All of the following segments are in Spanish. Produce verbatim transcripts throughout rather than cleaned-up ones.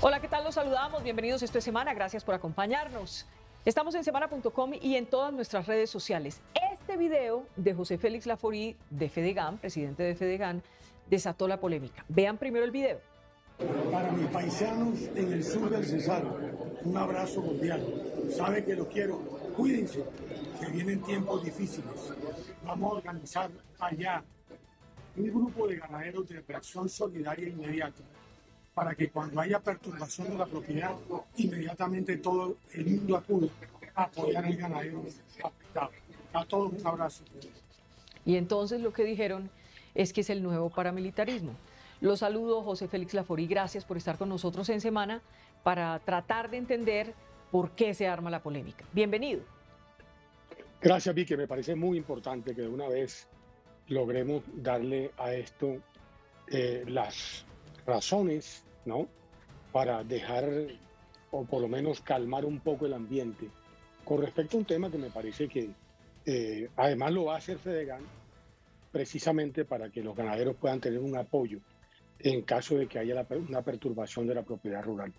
Hola, ¿qué tal? Los saludamos. Bienvenidos esta semana. Gracias por acompañarnos. Estamos en semana punto com y en todas nuestras redes sociales. Este video de José Félix Laforí, de Fedegan, presidente de Fedegan, desató la polémica. Vean primero el video. Para mis paisanos en el sur del Cesar, un abrazo cordial. Sabe que los quiero. Cuídense, que vienen tiempos difíciles. Vamos a organizar allá un grupo de ganaderos de reacción solidaria inmediata para que cuando haya perturbación de la propiedad, inmediatamente todo el mundo acude a apoyar al ganadero afectado. A todos un abrazo. Y entonces lo que dijeron es que es el nuevo paramilitarismo. Los saludo, José Félix Laforí, gracias por estar con nosotros en Semana para tratar de entender por qué se arma la polémica. Bienvenido. Gracias, Vicky. Me parece muy importante que de una vez logremos darle a esto eh, las razones, ¿no? Para dejar, o por lo menos calmar un poco el ambiente con respecto a un tema que me parece que eh, además lo va a hacer Fedegan precisamente para que los ganaderos puedan tener un apoyo en caso de que haya la, una perturbación de la propiedad rural.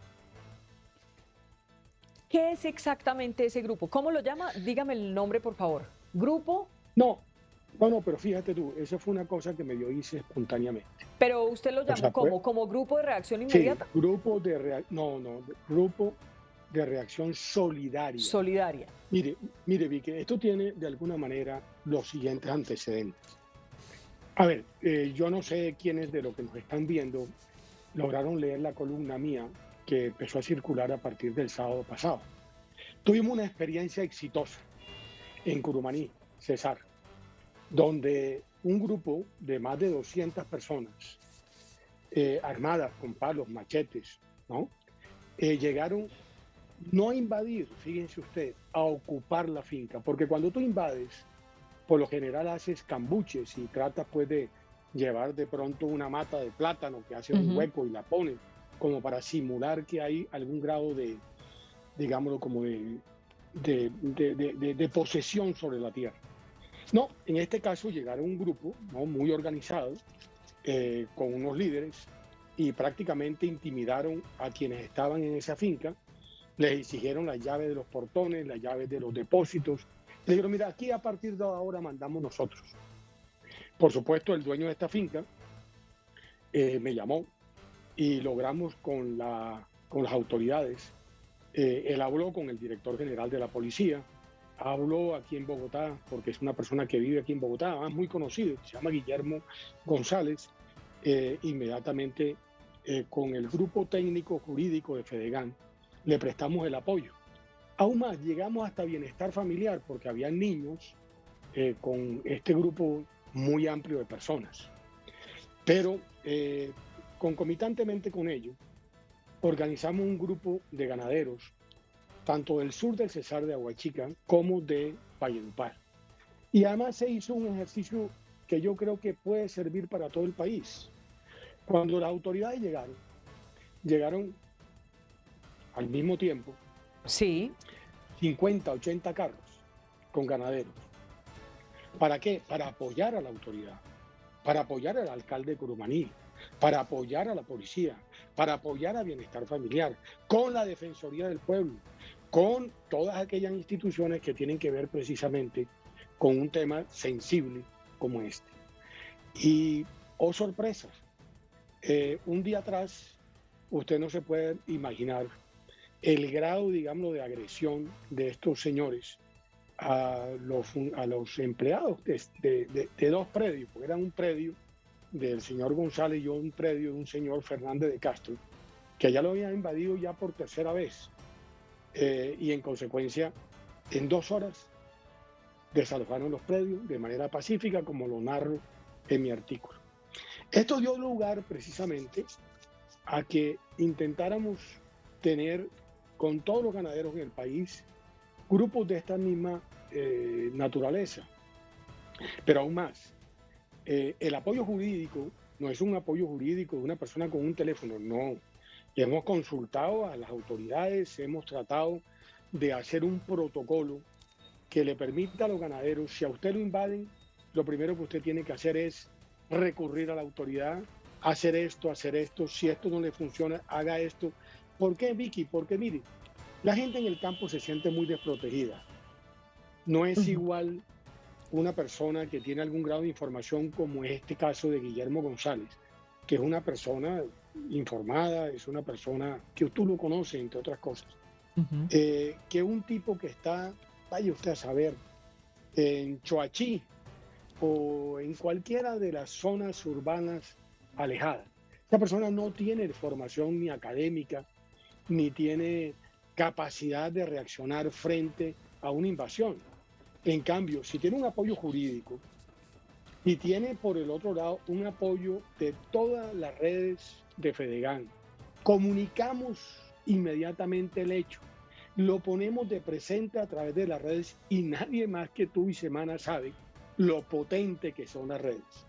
¿Qué es exactamente ese grupo? ¿Cómo lo llama? Dígame el nombre, por favor. ¿Grupo? No, no, no, pero fíjate tú, esa fue una cosa que me yo hice espontáneamente. ¿Pero usted lo llamó o sea, como, fue, como grupo de reacción inmediata? Sí, grupo de reacción, no, no, grupo de reacción solidaria. Solidaria. Mire, mire, Vicky, esto tiene de alguna manera los siguientes antecedentes. A ver, eh, yo no sé quiénes de los que nos están viendo lograron leer la columna mía que empezó a circular a partir del sábado pasado. Tuvimos una experiencia exitosa en Curumaní, Cesar, donde un grupo de más de doscientas personas eh, armadas con palos, machetes, ¿no? Eh, llegaron no a invadir, fíjense usted, a ocupar la finca, porque cuando tú invades, por lo general haces cambuches y tratas pues de llevar de pronto una mata de plátano que hace uh-huh. un hueco y la pones como para simular que hay algún grado de, digámoslo, como de, de, de, de, de, de posesión sobre la tierra. No, en este caso llegaron un grupo, ¿no?, muy organizado, eh, con unos líderes, y prácticamente intimidaron a quienes estaban en esa finca, les exigieron las llaves de los portones, las llaves de los depósitos. Le dijeron, mira, aquí a partir de ahora mandamos nosotros. Por supuesto, el dueño de esta finca eh, me llamó y logramos con, la, con las autoridades. Eh, él habló con el director general de la policía, habló aquí en Bogotá, porque es una persona que vive aquí en Bogotá, además muy conocido, se llama Guillermo González, eh, inmediatamente eh, con el grupo técnico jurídico de Fedegan le prestamos el apoyo. Aún más, llegamos hasta bienestar familiar, porque había niños eh, con este grupo muy amplio de personas. Pero eh, concomitantemente con ello, organizamos un grupo de ganaderos, tanto del sur del Cesar de Aguachica como de Valledupar. Y además se hizo un ejercicio que yo creo que puede servir para todo el país. Cuando las autoridades llegaron, llegaron al mismo tiempo, sí, cincuenta, ochenta carros con ganaderos. ¿Para qué? Para apoyar a la autoridad, para apoyar al alcalde de Curumaní, para apoyar a la policía, para apoyar a Bienestar Familiar, con la Defensoría del Pueblo, con todas aquellas instituciones que tienen que ver precisamente con un tema sensible como este. Y, oh sorpresas, eh, un día atrás, usted no se puede imaginar el grado, digamos, de agresión de estos señores a los, a los empleados de, de, de, de dos predios, porque eran un predio del señor González y un predio de un señor Fernández de Castro, que ya lo habían invadido ya por tercera vez. Eh, y en consecuencia, en dos horas desalojaron los predios de manera pacífica, como lo narro en mi artículo. Esto dio lugar precisamente a que intentáramos tener con todos los ganaderos en el país grupos de esta misma eh, naturaleza. Pero aún más, eh, el apoyo jurídico no es un apoyo jurídico de una persona con un teléfono, no. Hemos consultado a las autoridades, hemos tratado de hacer un protocolo que le permita a los ganaderos, si a usted lo invaden, lo primero que usted tiene que hacer es recurrir a la autoridad hacer esto, hacer esto, si esto no le funciona, haga esto. ¿Por qué, Vicky? Porque mire, la gente en el campo se siente muy desprotegida. No es Ujú. igual una persona que tiene algún grado de información como es este caso de Guillermo González, que es una persona informada, es una persona que tú lo conoces, entre otras cosas, Ujú. eh, que un tipo que está, vaya usted a saber, en Choachí o en cualquiera de las zonas urbanas alejadas. Esa persona no tiene formación ni académica, ni tiene capacidad de reaccionar frente a una invasión. En cambio, si tiene un apoyo jurídico y tiene por el otro lado un apoyo de todas las redes de Fedegan, comunicamos inmediatamente el hecho, lo ponemos de presente a través de las redes y nadie más que tú y Semana sabe lo potente que son las redes.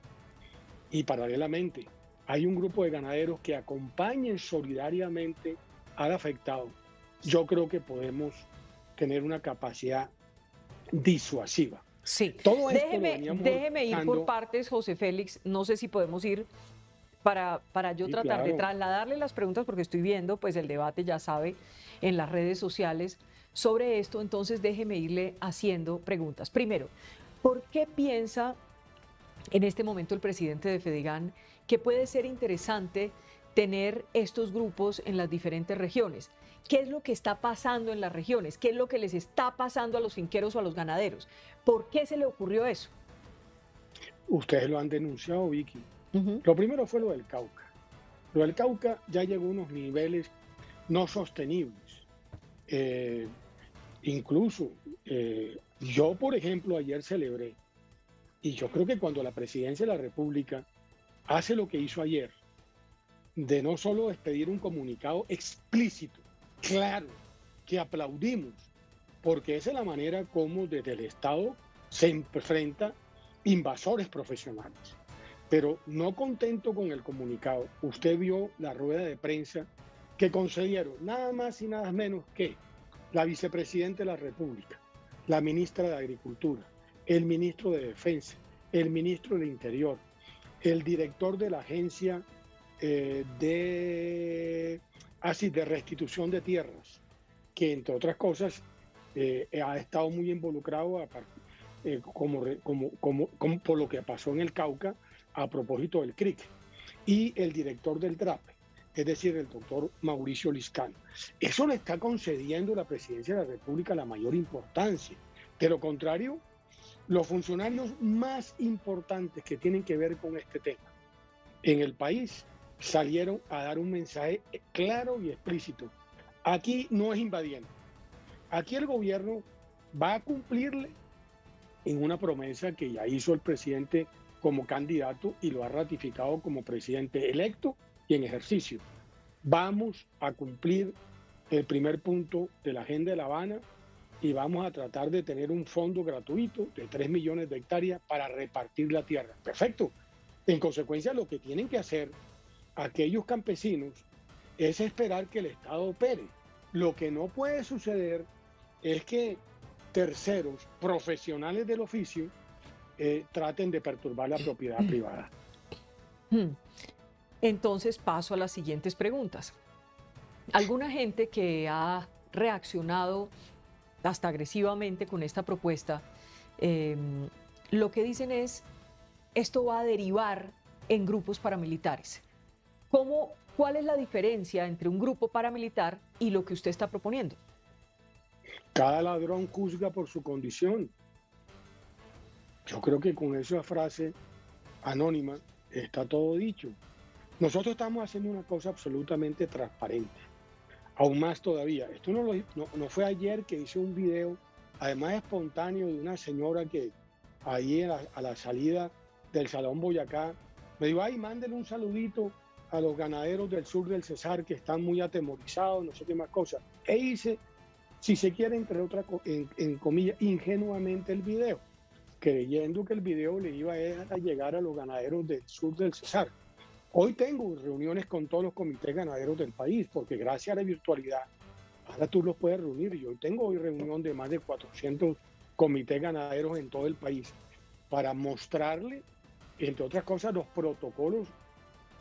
Y paralelamente, hay un grupo de ganaderos que acompañen solidariamente al afectado. Yo creo que podemos tener una capacidad disuasiva. Sí, Todo esto lo déjeme, veníamos déjeme ir por organizando. partes, José Félix. No sé si podemos ir para, para yo Sí, tratar de claro. trasladarle las preguntas, porque estoy viendo pues el debate, ya sabe, en las redes sociales sobre esto. Entonces déjeme irle haciendo preguntas. Primero, ¿por qué piensa en este momento el presidente de Fedegan que puede ser interesante tener estos grupos en las diferentes regiones? ¿Qué es lo que está pasando en las regiones? ¿Qué es lo que les está pasando a los finqueros o a los ganaderos? ¿Por qué se le ocurrió eso? Ustedes lo han denunciado, Vicky. Ujú. Lo primero fue lo del Cauca. Lo del Cauca ya llegó a unos niveles no sostenibles. Eh, incluso eh, yo, por ejemplo, ayer celebré, y yo creo que cuando la presidencia de la República hace lo que hizo ayer, de no solo expedir un comunicado explícito, claro, que aplaudimos, porque esa es la manera como desde el Estado se enfrenta invasores profesionales. Pero no contento con el comunicado, usted vio la rueda de prensa que concedieron nada más y nada menos que la vicepresidenta de la República, la ministra de Agricultura, el ministro de Defensa, el ministro del Interior, el director de la agencia eh, de, así, de restitución de tierras, que entre otras cosas eh, ha estado muy involucrado a, eh, como, como, como, como por lo que pasó en el Cauca a propósito del C R I C, y el director del DRAPE, es decir, el doctor Mauricio Liscano. Eso le está concediendo la presidencia de la República la mayor importancia. De lo contrario, los funcionarios más importantes que tienen que ver con este tema en el país salieron a dar un mensaje claro y explícito. Aquí no es invadiendo. Aquí el gobierno va a cumplirle en una promesa que ya hizo el presidente como candidato y lo ha ratificado como presidente electo y en ejercicio. Vamos a cumplir el primer punto de la Agenda de La Habana y vamos a tratar de tener un fondo gratuito de tres millones de hectáreas para repartir la tierra. Perfecto. En consecuencia, lo que tienen que hacer aquellos campesinos es esperar que el Estado opere. Lo que no puede suceder es que terceros profesionales del oficio eh, traten de perturbar la propiedad privada. Entonces paso a las siguientes preguntas. Alguna gente que ha reaccionado hasta agresivamente con esta propuesta, eh, lo que dicen es, esto va a derivar en grupos paramilitares. ¿Cómo, ¿Cuál es la diferencia entre un grupo paramilitar y lo que usted está proponiendo? Cada ladrón juzga por su condición. Yo creo que con esa frase anónima está todo dicho. Nosotros estamos haciendo una cosa absolutamente transparente. Aún más todavía. Esto no, lo, no, no fue ayer que hice un video, además espontáneo, de una señora que ahí a la, a la salida del Salón Boyacá me dijo, ay, mándele un saludito a los ganaderos del sur del Cesar que están muy atemorizados, no sé qué más cosas. E hice, si se quiere, entre otras, en, en comillas, ingenuamente el video, creyendo que el video le iba a llegar a los ganaderos del sur del Cesar. Hoy tengo reuniones con todos los comités ganaderos del país, porque gracias a la virtualidad, ahora tú los puedes reunir. Yo tengo hoy reunión de más de cuatrocientos comités ganaderos en todo el país para mostrarle, entre otras cosas, los protocolos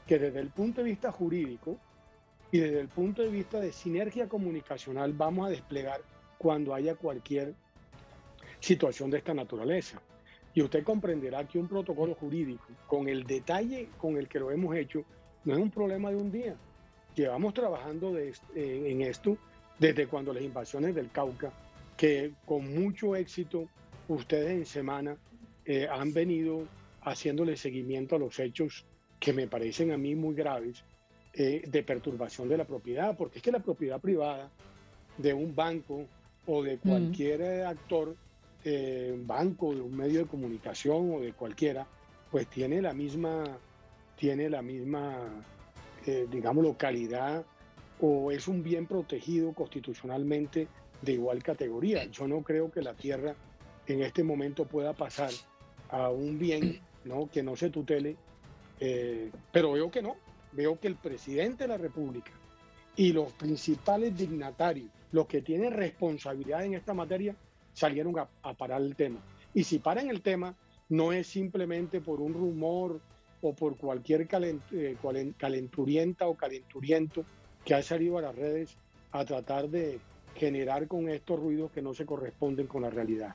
que desde el punto de vista jurídico y desde el punto de vista de sinergia comunicacional vamos a desplegar cuando haya cualquier situación de esta naturaleza. Y usted comprenderá que un protocolo jurídico, con el detalle con el que lo hemos hecho, no es un problema de un día. Llevamos trabajando de, eh, en esto desde cuando las invasiones del Cauca, que con mucho éxito ustedes en semana eh, han venido haciéndole seguimiento a los hechos que me parecen a mí muy graves eh, de perturbación de la propiedad, porque es que la propiedad privada de un banco o de cualquier mm. actor, eh, banco, de un medio de comunicación o de cualquiera, pues tiene la misma, tiene la misma, eh, digamos, calidad o es un bien protegido constitucionalmente de igual categoría. Yo no creo que la tierra en este momento pueda pasar a un bien, ¿no?, que no se tutele, eh, pero veo que no, veo que el presidente de la República y los principales dignatarios, los que tienen responsabilidad en esta materia, salieron a, a parar el tema. Y si paran el tema, no es simplemente por un rumor o por cualquier calent, eh, calenturienta o calenturiento que ha salido a las redes a tratar de generar con estos ruidos que no se corresponden con la realidad.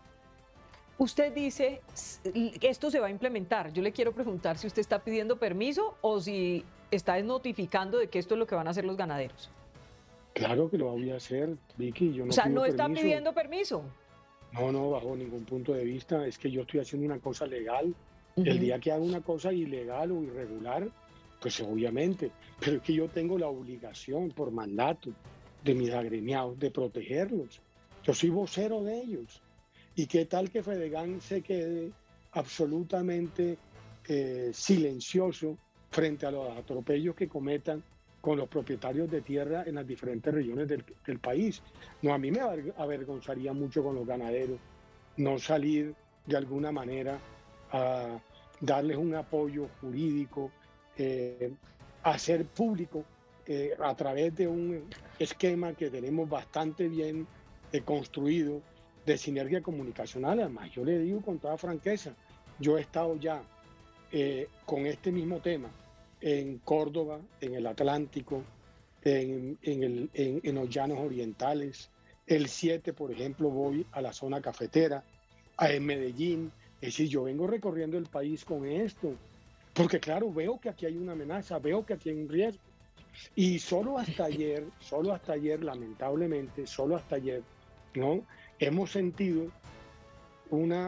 Usted dice que esto se va a implementar. Yo le quiero preguntar si usted está pidiendo permiso o si está notificando de que esto es lo que van a hacer los ganaderos. Claro que lo voy a hacer, Vicky. Yo no o sea, pido no está permiso. pidiendo permiso. No, no, bajo ningún punto de vista. Es que yo estoy haciendo una cosa legal. Uh-huh. El día que haga una cosa ilegal o irregular, pues obviamente. Pero es que yo tengo la obligación por mandato de mis agremiados de protegerlos. Yo soy vocero de ellos. ¿Y qué tal que Fedegan se quede absolutamente eh, silencioso frente a los atropellos que cometan con los propietarios de tierra en las diferentes regiones del, del país? No, a mí me avergonzaría mucho con los ganaderos no salir de alguna manera a darles un apoyo jurídico, eh, hacer público eh, a través de un esquema que tenemos bastante bien eh, construido de sinergia comunicacional. Además, yo le digo con toda franqueza, yo he estado ya eh, con este mismo tema en Córdoba, en el Atlántico, en, en, el, en, en los llanos orientales. El siete, por ejemplo, voy a la zona cafetera, a en Medellín. Es decir, yo vengo recorriendo el país con esto, porque claro, veo que aquí hay una amenaza, veo que aquí hay un riesgo. Y solo hasta ayer, solo hasta ayer, lamentablemente, solo hasta ayer, ¿no?, hemos sentido una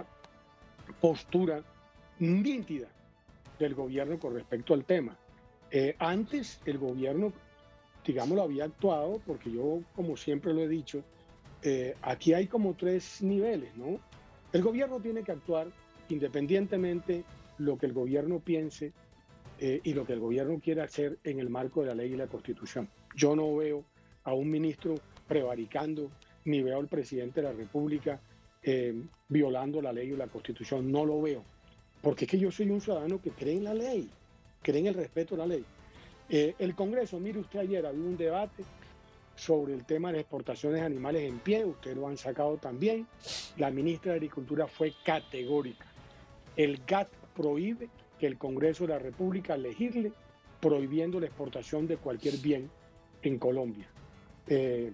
postura nítida del gobierno con respecto al tema. Eh, antes el gobierno, digamos, lo había actuado, porque yo, como siempre lo he dicho, eh, aquí hay como tres niveles, ¿no? El gobierno tiene que actuar independientemente lo que el gobierno piense eh, y lo que el gobierno quiera hacer en el marco de la ley y la Constitución. Yo no veo a un ministro prevaricando, ni veo al presidente de la República eh, violando la ley y la Constitución. No lo veo, porque es que yo soy un ciudadano que cree en la ley, cree en el respeto a la ley. Eh, el Congreso, mire usted, ayer había un debate sobre el tema de las exportaciones de animales en pie, ustedes lo han sacado también. La ministra de Agricultura fue categórica. El G A T T prohíbe que el Congreso de la República legisle prohibiendo la exportación de cualquier bien en Colombia. Eh,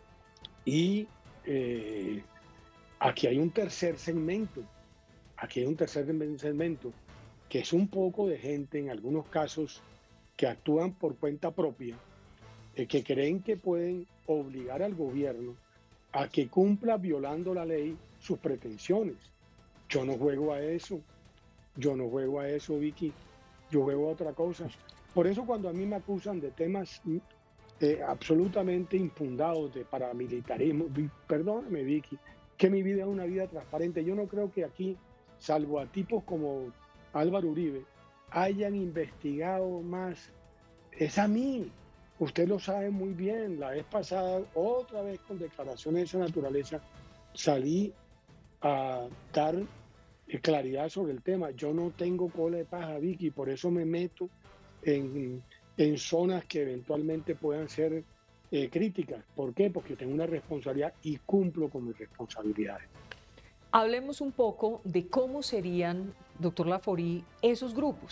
Y eh, aquí hay un tercer segmento, aquí hay un tercer segmento, que es un poco de gente, en algunos casos, que actúan por cuenta propia, eh, que creen que pueden obligar al gobierno a que cumpla violando la ley sus pretensiones. Yo no juego a eso, yo no juego a eso, Vicky, yo juego a otra cosa. Por eso cuando a mí me acusan de temas Eh, absolutamente infundados de paramilitarismo, perdóname, Vicky, que mi vida es una vida transparente. Yo no creo que aquí, salvo a tipos como Álvaro Uribe, hayan investigado más. Es a mí, usted lo sabe muy bien. La vez pasada, otra vez con declaraciones de esa naturaleza, salí a dar claridad sobre el tema. Yo no tengo cola de paja, Vicky, por eso me meto en... en zonas que eventualmente puedan ser eh, críticas. ¿Por qué? Porque tengo una responsabilidad y cumplo con mis responsabilidades. Hablemos un poco de cómo serían, doctor Laforí, esos grupos.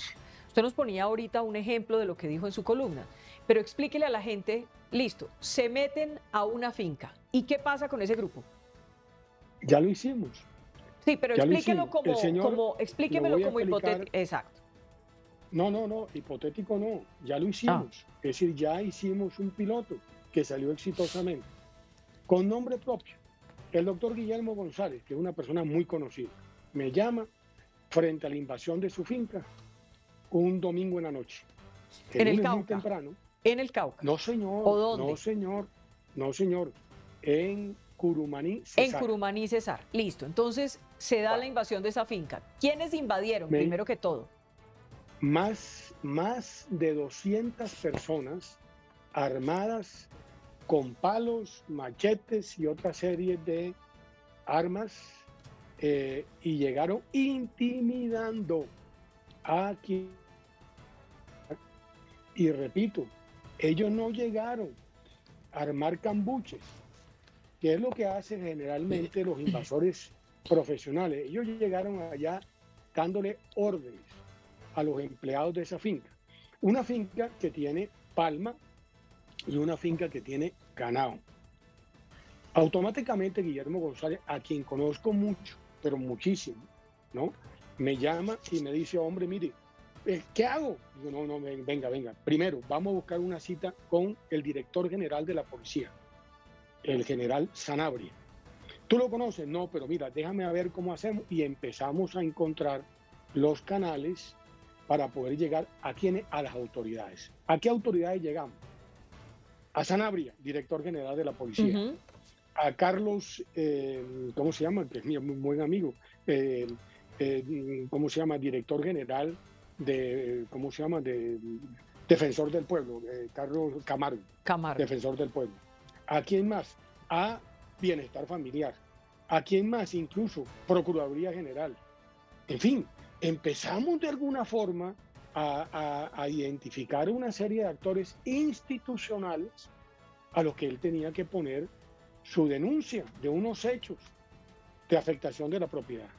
Usted nos ponía ahorita un ejemplo de lo que dijo en su columna, pero explíquele a la gente, listo, se meten a una finca. ¿Y qué pasa con ese grupo? Ya lo hicimos. Sí, pero Ya explíquelo como, señor, como, explíquemelo como hipotético. Exacto. No, no, no, hipotético no, ya lo hicimos. Ah. Es decir, ya hicimos un piloto que salió exitosamente, con nombre propio. El doctor Guillermo González, que es una persona muy conocida, me llama frente a la invasión de su finca un domingo en la noche. El ¿En el Cauca? Muy temprano. ¿En el Cauca? No, señor. ¿O dónde? No, señor. No, señor. En Curumaní, Cesar. En Curumaní, Cesar. Listo. Entonces, se da la invasión de esa finca. ¿Quiénes invadieron, me... primero que todo? Más, más de doscientas personas armadas con palos, machetes y otra serie de armas eh, y llegaron intimidando a quien... Y repito, ellos no llegaron a armar cambuches, que es lo que hacen generalmente los invasores profesionales. Ellos llegaron allá dándole órdenes a los empleados de esa finca. Una finca que tiene palma y una finca que tiene ganado. Automáticamente Guillermo González, a quien conozco mucho, pero muchísimo, ¿no? Me llama y me dice, hombre, mire, ¿qué hago? Digo, no, no, venga, venga. Primero, vamos a buscar una cita con el director general de la policía, el general Sanabria. ¿Tú lo conoces? No, pero mira, déjame a ver cómo hacemos. Y empezamos a encontrar los canales para poder llegar a quiénes, a las autoridades. ¿A qué autoridades llegamos? A Sanabria, director general de la policía. Uh-huh. A Carlos, eh, ¿cómo se llama? Que es mi muy buen amigo. Eh, eh, ¿Cómo se llama? Director general de, ¿cómo se llama? De Defensor del Pueblo, eh, Carlos Camargo. Camargo. Defensor del Pueblo. ¿A quién más? A Bienestar Familiar. ¿A quién más? Incluso Procuraduría General. En fin, empezamos de alguna forma a, a, a identificar una serie de actores institucionales a los que él tenía que poner su denuncia de unos hechos de afectación de la propiedad.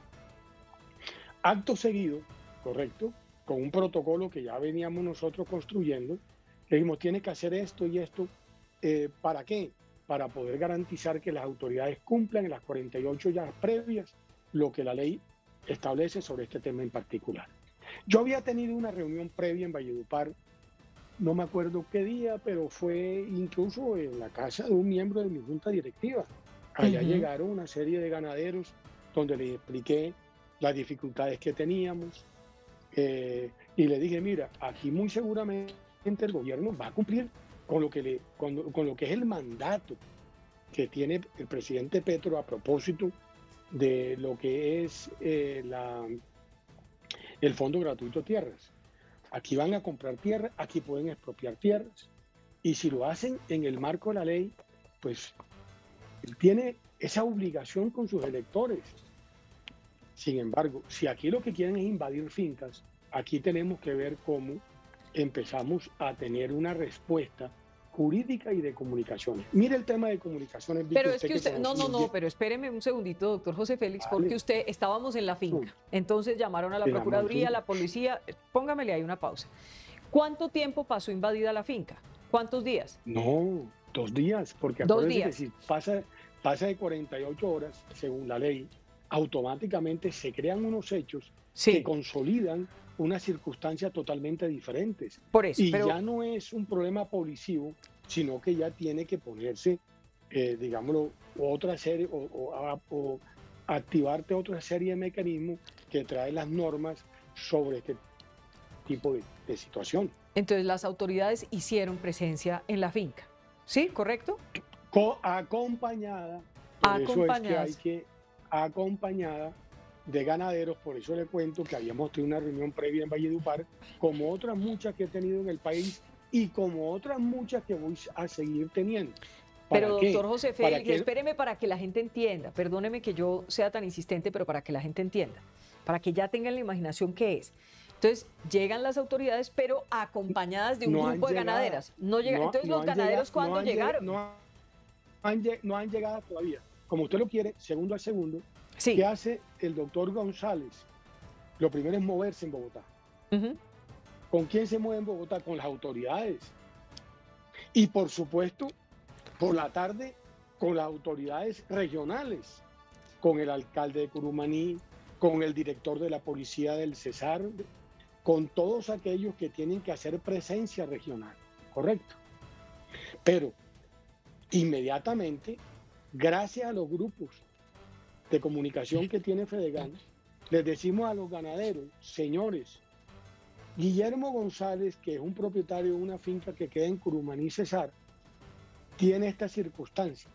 Acto seguido, correcto, con un protocolo que ya veníamos nosotros construyendo, le dijimos, tiene que hacer esto y esto. Eh, ¿Para qué? Para poder garantizar que las autoridades cumplan en las cuarenta y ocho horas previas lo que la ley establece sobre este tema en particular. Yo había tenido una reunión previa en Valledupar, no me acuerdo qué día, pero fue incluso en la casa de un miembro de mi junta directiva. Allá uh-huh. llegaron una serie de ganaderos donde les expliqué las dificultades que teníamos eh, y le dije, mira, aquí muy seguramente el gobierno va a cumplir con lo que, le, con, con lo que es el mandato que tiene el presidente Petro a propósito de lo que es eh, la, el Fondo Gratuito Tierras. Aquí van a comprar tierra, aquí pueden expropiar tierras, y si lo hacen en el marco de la ley, pues él tiene esa obligación con sus electores. Sin embargo, si aquí lo que quieren es invadir fincas, aquí tenemos que ver cómo empezamos a tener una respuesta jurídica y de comunicaciones. Mire el tema de comunicaciones. Pero es que usted, que no, no, no, pero espéreme un segundito, doctor José Félix, vale. Porque usted, estábamos en la finca, entonces llamaron a la Procuraduría, a la policía, póngamele ahí una pausa. ¿Cuánto tiempo pasó invadida la finca? ¿Cuántos días? No, dos días, porque dos días. Que si pasa, pasa de cuarenta y ocho horas, según la ley, automáticamente se crean unos hechos sí. que consolidan unas circunstancias totalmente diferentes. Por eso, y pero... ya no es un problema policivo, sino que ya tiene que ponerse, eh, digámoslo, otra serie, o, o, o activarte otra serie de mecanismos que trae las normas sobre este tipo de, de situación. Entonces las autoridades hicieron presencia en la finca, ¿sí? ¿Correcto? Co acompañada, por eso es que hay que acompañada de ganaderos, por eso le cuento que habíamos tenido una reunión previa en Valledupar, como otras muchas que he tenido en el país y como otras muchas que voy a seguir teniendo. Pero doctor José Félix, que... espéreme para que la gente entienda, perdóneme que yo sea tan insistente, pero para que la gente entienda, para que ya tengan la imaginación que es. Entonces, llegan las autoridades, pero acompañadas de un no grupo de llegado, ganaderas. No llega... no, Entonces, no ¿los ganaderos llegado, cuándo no llegaron? No han, no han llegado todavía. Como usted lo quiere, segundo a segundo, sí. ¿qué hace el doctor González? Lo primero es moverse en Bogotá. Uh-huh. ¿Con quién se mueve en Bogotá? Con las autoridades. Y por supuesto, por la tarde, con las autoridades regionales, con el alcalde de Curumaní, con el director de la policía del Cesar, con todos aquellos que tienen que hacer presencia regional, ¿correcto? Pero inmediatamente, gracias a los grupos de comunicación que tiene Fedegan, les decimos a los ganaderos, señores, Guillermo González, que es un propietario de una finca que queda en Curumaní, Cesar, tiene esta circunstancia.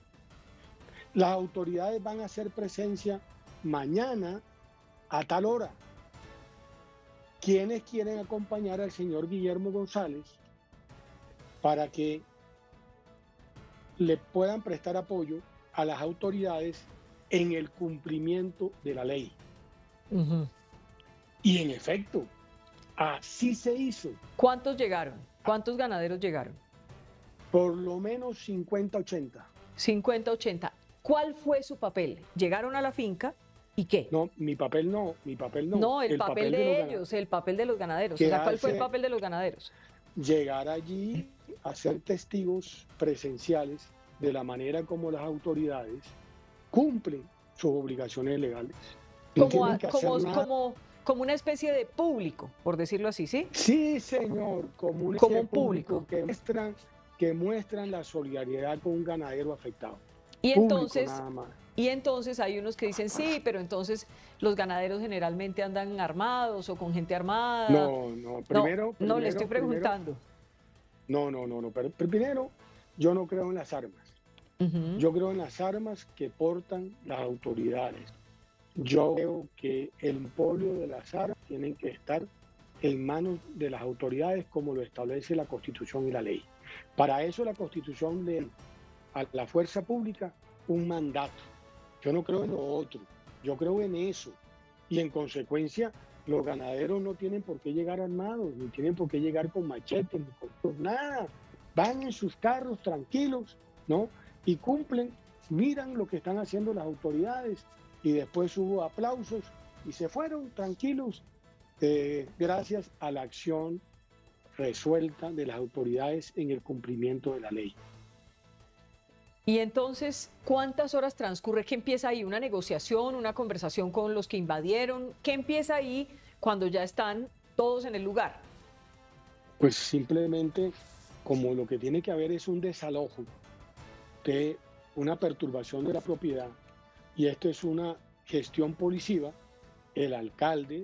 Las autoridades van a hacer presencia mañana a tal hora. ¿Quiénes quieren acompañar al señor Guillermo González para que le puedan prestar apoyo a las autoridades en el cumplimiento de la ley? Uh-huh. Y en efecto, así se hizo. ¿Cuántos llegaron? ¿Cuántos ganaderos llegaron? Por lo menos cincuenta, ochenta. cincuenta, ochenta. ¿Cuál fue su papel? ¿Llegaron a la finca y qué? No, mi papel no, mi papel no. No, el, el papel, papel de, de ellos, ganaderos. el papel de los ganaderos. O sea, ¿cuál fue el papel de los ganaderos? Llegar allí a ser testigos presenciales de la manera como las autoridades cumplen sus obligaciones legales. No como, a, como, como, como una especie de público, por decirlo así, ¿sí? Sí, señor, como un, como un público, público que muestran, que muestran la solidaridad con un ganadero afectado. Y entonces, y entonces hay unos que dicen, sí, pero entonces los ganaderos generalmente andan armados o con gente armada. No, no, primero... No, primero, no le estoy preguntando. Primero, no, no, no, no, pero primero yo no creo en las armas. Uh-huh. Yo creo en las armas que portan las autoridades. Yo creo que el empolio de las armas tienen que estar en manos de las autoridades como lo establece la Constitución y la ley. Para eso la Constitución le a la fuerza pública un mandato. Yo no creo en lo otro, yo creo en eso. Y en consecuencia, los ganaderos no tienen por qué llegar armados, ni tienen por qué llegar con machetes, ni con nada. Van en sus carros tranquilos, ¿no? Y cumplen, miran lo que están haciendo las autoridades y después hubo aplausos y se fueron tranquilos eh, gracias a la acción resuelta de las autoridades en el cumplimiento de la ley. Y entonces, ¿cuántas horas transcurre? ¿Qué empieza ahí? ¿Una negociación, una conversación con los que invadieron? ¿Qué empieza ahí cuando ya están todos en el lugar? Pues simplemente, como lo que tiene que haber es un desalojo de una perturbación de la propiedad, y esto es una gestión policiva, el alcalde,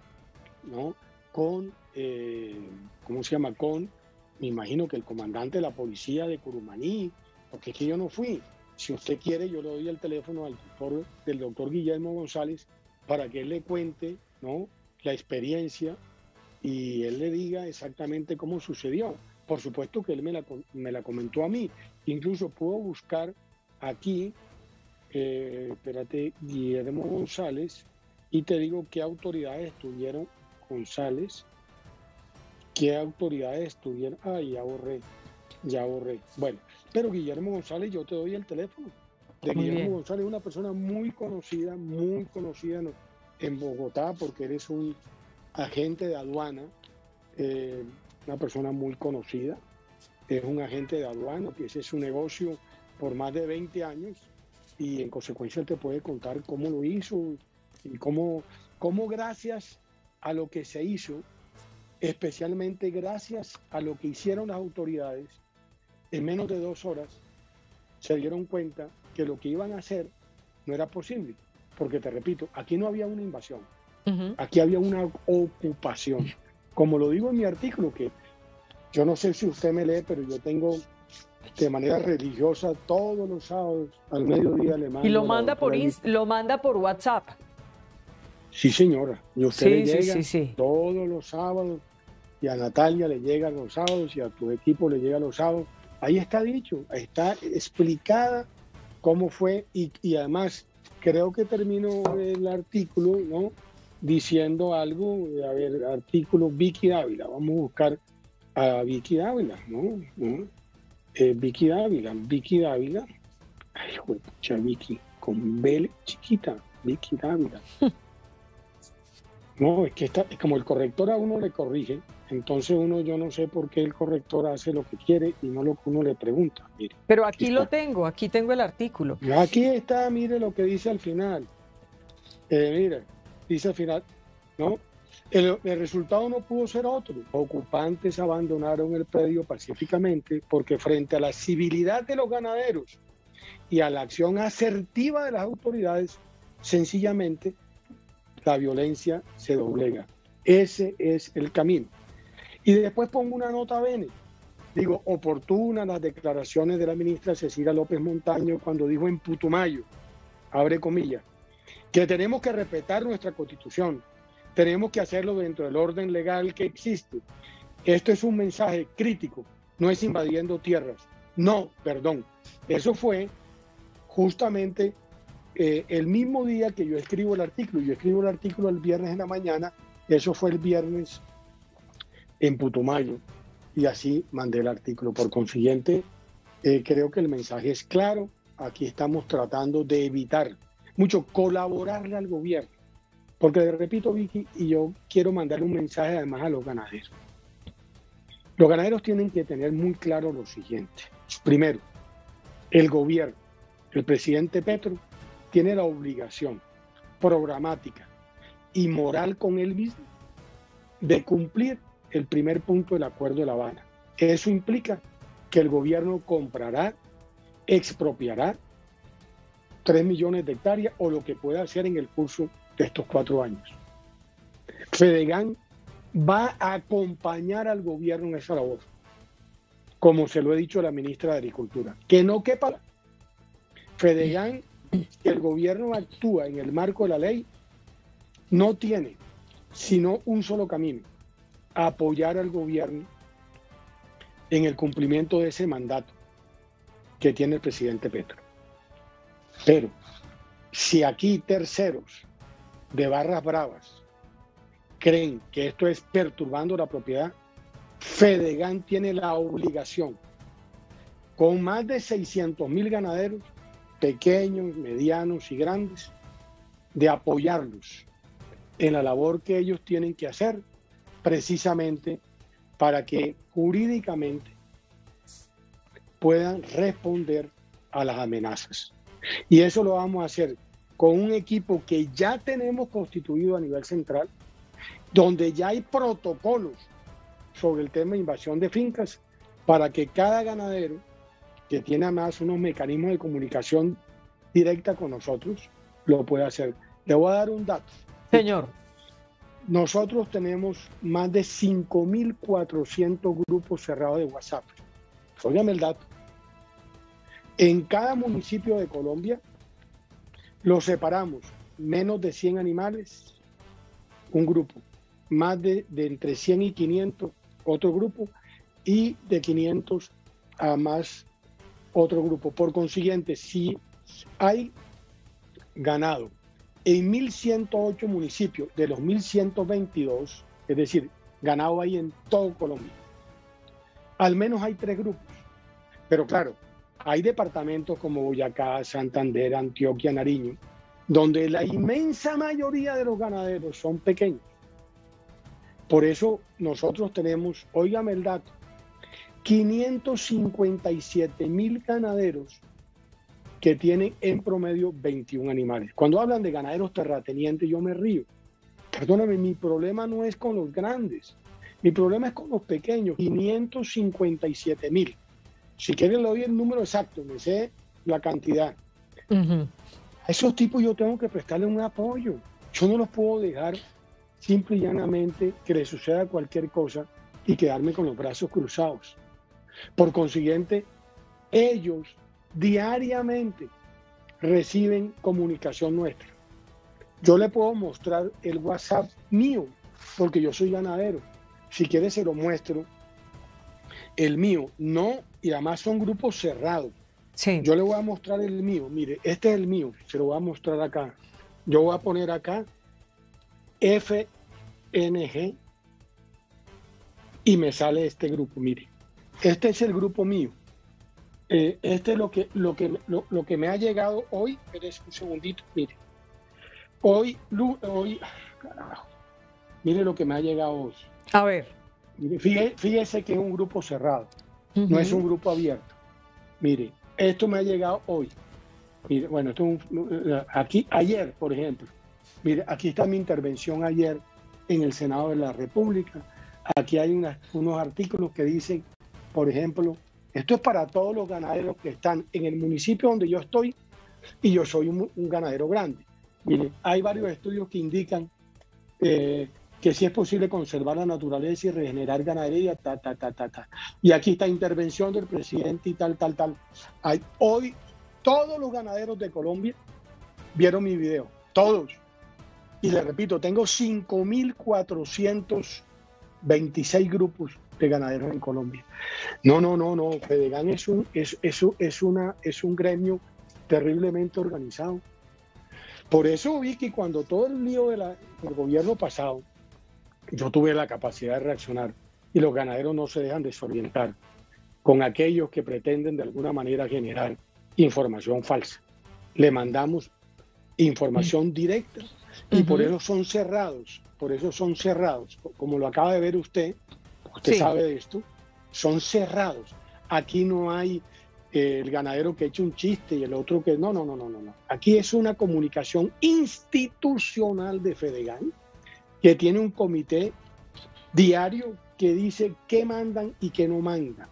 ¿no? Con, eh, ¿cómo se llama? Con, me imagino que el comandante de la policía de Curumaní, porque es que yo no fui. Si usted quiere, yo le doy el teléfono al doctor, del doctor Guillermo González para que él le cuente, ¿no?, la experiencia y él le diga exactamente cómo sucedió. Por supuesto que él me la, me la comentó a mí. Incluso puedo buscar aquí, eh, espérate, Guillermo González, y te digo qué autoridades estuvieron González, qué autoridades estuvieron. Ay, ya borré, ya borré. Bueno, pero Guillermo González, yo te doy el teléfono de Muy Guillermo bien. González, una persona muy conocida, muy conocida en, en Bogotá, porque eres un agente de aduana, eh, una persona muy conocida, es un agente de aduana, que ese es su negocio por más de veinte años, y en consecuencia te puede contar cómo lo hizo y cómo, cómo gracias a lo que se hizo, especialmente gracias a lo que hicieron las autoridades, en menos de dos horas se dieron cuenta que lo que iban a hacer no era posible, porque te repito, aquí no había una invasión, uh-huh. Aquí había una ocupación, como lo digo en mi artículo, que yo no sé si usted me lee, pero yo tengo de manera religiosa todos los sábados al mediodía le mando. Y lo manda por inst- lo manda por WhatsApp. Sí, señora, y a usted sí, le sí, llega sí, sí. todos los sábados, y a Natalia le llegan los sábados, y a tu equipo le llega los sábados. Ahí está dicho, está explicada cómo fue, y, y además creo que terminó el artículo, ¿no?, diciendo algo. A ver, artículo Vicky Dávila, vamos a buscar a Vicky Dávila, ¿no? ¿No? Eh, Vicky Dávila, Vicky Dávila, ay, pucha, Vicky, con B chiquita, Vicky Dávila. No, es que está, como el corrector a uno le corrige, entonces uno, yo no sé por qué el corrector hace lo que quiere y no lo que uno le pregunta. Mire, Pero aquí, aquí lo está. tengo, aquí tengo el artículo. Aquí está, mire lo que dice al final. Eh, mire, dice al final, ¿no? El, el resultado no pudo ser otro. Los ocupantes abandonaron el predio pacíficamente porque frente a la civilidad de los ganaderos y a la acción asertiva de las autoridades, sencillamente la violencia se doblega. Ese es el camino. Y después pongo una nota bene. Digo, oportunas las declaraciones de la ministra Cecilia López Montaño cuando dijo en Putumayo, abre comillas, que tenemos que respetar nuestra Constitución, tenemos que hacerlo dentro del orden legal que existe. Esto es un mensaje crítico, no es invadiendo tierras. No, perdón. Eso fue justamente eh, el mismo día que yo escribo el artículo. Yo escribo el artículo el viernes en la mañana, eso fue el viernes en Putumayo, y así mandé el artículo. Por consiguiente, eh, creo que el mensaje es claro. Aquí estamos tratando de evitar mucho colaborarle al gobierno. Porque le repito, Vicky, y yo quiero mandarle un mensaje además a los ganaderos. Los ganaderos tienen que tener muy claro lo siguiente. Primero, el gobierno, el presidente Petro, tiene la obligación programática y moral con él mismo de cumplir el primer punto del Acuerdo de La Habana. Eso implica que el gobierno comprará, expropiará tres millones de hectáreas o lo que pueda hacer en el curso de estos cuatro años. Fedegan va a acompañar al gobierno en esa labor, como se lo he dicho a la ministra de Agricultura. Que no quepa. Fedegan, si el gobierno actúa en el marco de la ley, no tiene sino un solo camino: apoyar al gobierno en el cumplimiento de ese mandato que tiene el presidente Petro. Pero si aquí terceros de barras bravas creen que esto es perturbando la propiedad, Fedegan tiene la obligación, con más de seiscientos mil ganaderos, pequeños, medianos y grandes, de apoyarlos en la labor que ellos tienen que hacer, precisamente para que jurídicamente puedan responder a las amenazas. Y eso lo vamos a hacer con un equipo que ya tenemos constituido a nivel central, donde ya hay protocolos sobre el tema de invasión de fincas, para que cada ganadero que tiene además unos mecanismos de comunicación directa con nosotros lo pueda hacer. Le voy a dar un dato. Señor. Nosotros tenemos más de cinco mil cuatrocientos grupos cerrados de WhatsApp. Óigame el dato. En cada municipio de Colombia los separamos menos de cien animales, un grupo, más de, de entre cien y quinientos, otro grupo, y de quinientos a más, otro grupo. Por consiguiente, si hay ganado en mil ciento ocho municipios de los mil ciento veintidós, es decir, ganado hay en todo Colombia, al menos hay tres grupos. Pero claro, hay departamentos como Boyacá, Santander, Antioquia, Nariño, donde la inmensa mayoría de los ganaderos son pequeños. Por eso nosotros tenemos, óigame el dato, quinientos cincuenta y siete mil ganaderos que tienen en promedio veintiún animales. Cuando hablan de ganaderos terratenientes, yo me río. Perdóname, mi problema no es con los grandes, mi problema es con los pequeños, quinientos cincuenta y siete mil. Si quieren le doy el número exacto, me sé la cantidad. Uh-huh. A esos tipos yo tengo que prestarle un apoyo. Yo no los puedo dejar simple y llanamente que les suceda cualquier cosa y quedarme con los brazos cruzados. Por consiguiente, ellos diariamente reciben comunicación nuestra. Yo le puedo mostrar el WhatsApp mío, porque yo soy ganadero. Si quiere se lo muestro. El mío, no, y además son grupos cerrados. Sí. Yo le voy a mostrar el mío. Mire, este es el mío, se lo voy a mostrar acá. Yo voy a poner acá F N G y me sale este grupo. Mire, este es el grupo mío. Eh, este es lo que, lo, que, lo, lo que me ha llegado hoy. Espérese un segundito, mire. Hoy, hoy, carajo. mire lo que me ha llegado hoy. A ver. Fíjese, fíjese que es un grupo cerrado, uh-huh. no es un grupo abierto. Mire, esto me ha llegado hoy. Mire, bueno, esto es un, aquí, ayer, por ejemplo. Mire, aquí está mi intervención ayer en el Senado de la República. Aquí hay unas, unos artículos que dicen, por ejemplo, esto es para todos los ganaderos que están en el municipio donde yo estoy y yo soy un, un ganadero grande. Mire, hay varios estudios que indican eh, que si es posible conservar la naturaleza y regenerar ganadería, ta, ta, ta, ta, ta. Y aquí está intervención del presidente y tal, tal, tal. Hay, hoy todos los ganaderos de Colombia vieron mi video, todos. Y les repito, tengo cinco mil cuatrocientos veintiséis grupos de ganaderos en Colombia. No, no, no, no. Fedegan es un, es, es, es, una, es un gremio terriblemente organizado. Por eso vi que cuando todo el lío de la, del gobierno pasado, yo tuve la capacidad de reaccionar y los ganaderos no se dejan desorientar con aquellos que pretenden de alguna manera generar información falsa. Le mandamos información directa y uh-huh. por eso son cerrados, por eso son cerrados, como lo acaba de ver usted, usted sí. sabe de esto, son cerrados. Aquí no hay eh, el ganadero que eche un chiste y el otro que... No, no, no, no, no, no. Aquí es una comunicación institucional de Fedegan que tiene un comité diario que dice qué mandan y qué no mandan.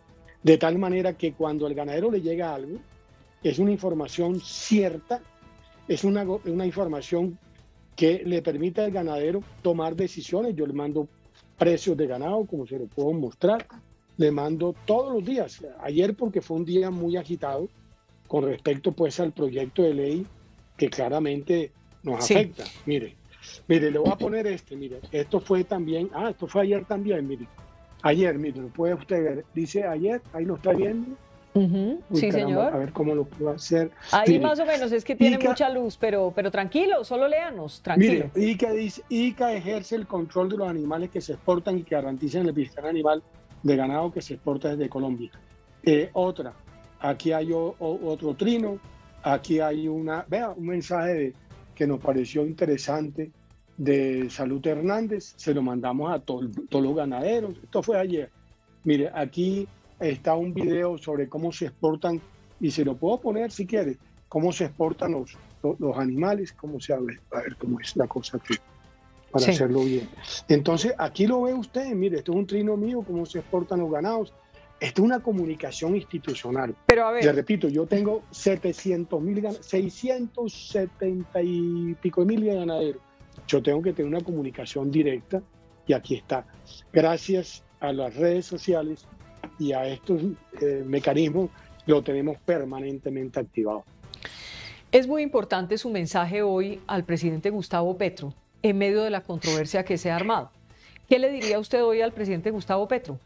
De tal manera que cuando al ganadero le llega algo, es una información cierta, es una, una información que le permite al ganadero tomar decisiones. Yo le mando precios de ganado, como se lo puedo mostrar, le mando todos los días. Ayer porque fue un día muy agitado con respecto pues al proyecto de ley que claramente nos sí. afecta. Mire, mire, le voy a poner este, mire, esto fue también, ah, esto fue ayer también, mire. Ayer, mire, lo puede usted ver. Dice ayer, ahí lo está viendo. Uh-huh. Uy, sí, caramba, señor. A ver cómo lo puedo hacer. Ahí mire, más o menos, es que tiene I C A, mucha luz, pero, pero tranquilo, solo léanos, tranquilo. Mire, I C A dice, I C A ejerce el control de los animales que se exportan y que garantizan el bienestar animal de ganado que se exporta desde Colombia. Eh, otra, aquí hay o, o, otro trino, aquí hay una, vea, un mensaje de, que nos pareció interesante de Salud Hernández, se lo mandamos a to, todos los ganaderos, esto fue ayer. Mire, aquí está un video sobre cómo se exportan, y se lo puedo poner si quiere, cómo se exportan los, los, los animales, cómo se habla, a ver cómo es la cosa aquí, para sí. hacerlo bien. Entonces, aquí lo ve usted, mire, esto es un trino mío, cómo se exportan los ganados. Esto es una comunicación institucional. Pero a ver. Le repito, yo tengo setecientos mil, seiscientos setenta y pico mil ganaderos. Yo tengo que tener una comunicación directa y aquí está. Gracias a las redes sociales y a estos eh, mecanismos lo tenemos permanentemente activado. Es muy importante su mensaje hoy al presidente Gustavo Petro en medio de la controversia que se ha armado. ¿Qué le diría usted hoy al presidente Gustavo Petro?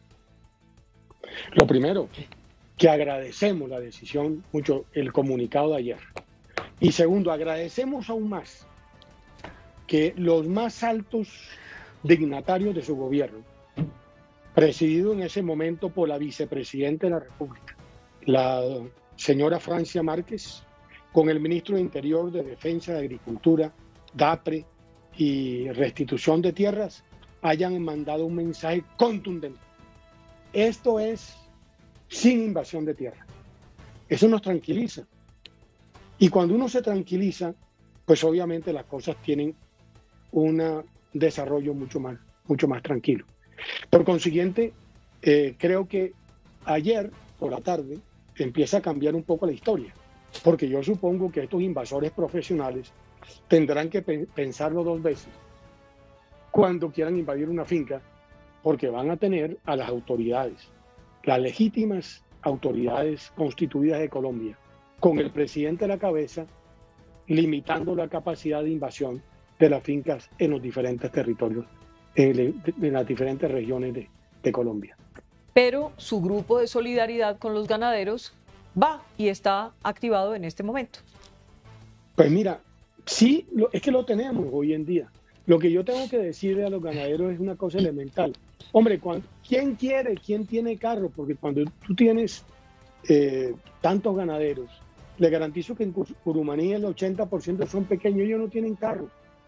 Lo primero, que agradecemos la decisión, mucho el comunicado de ayer. Y segundo, agradecemos aún más que los más altos dignatarios de su gobierno, presidido en ese momento por la vicepresidenta de la República, la señora Francia Márquez, con el ministro de Interior, de Defensa, de Agricultura, DAPRE y Restitución de Tierras, hayan mandado un mensaje contundente. Esto es sin invasión de tierra. Eso nos tranquiliza. Y cuando uno se tranquiliza, pues obviamente las cosas tienen un desarrollo mucho más, mucho más tranquilo. Por consiguiente, eh, creo que ayer por la tarde empieza a cambiar un poco la historia, porque yo supongo que estos invasores profesionales tendrán que pe- pensarlo dos veces cuando quieran invadir una finca, porque van a tener a las autoridades, las legítimas autoridades constituidas de Colombia, con el presidente a la cabeza, limitando la capacidad de invasión de las fincas en los diferentes territorios, en, en las diferentes regiones de, de Colombia. Pero su grupo de solidaridad con los ganaderos va y está activado en este momento. Pues mira, sí, lo, es que lo tenemos hoy en día. Lo que yo tengo que decirle a los ganaderos es una cosa elemental. Hombre, cuando, ¿quién quiere? ¿Quién tiene carro? Porque cuando tú tienes eh, tantos ganaderos, le garantizo que en Curumaní el ochenta por ciento son pequeños, ellos no tienen carro.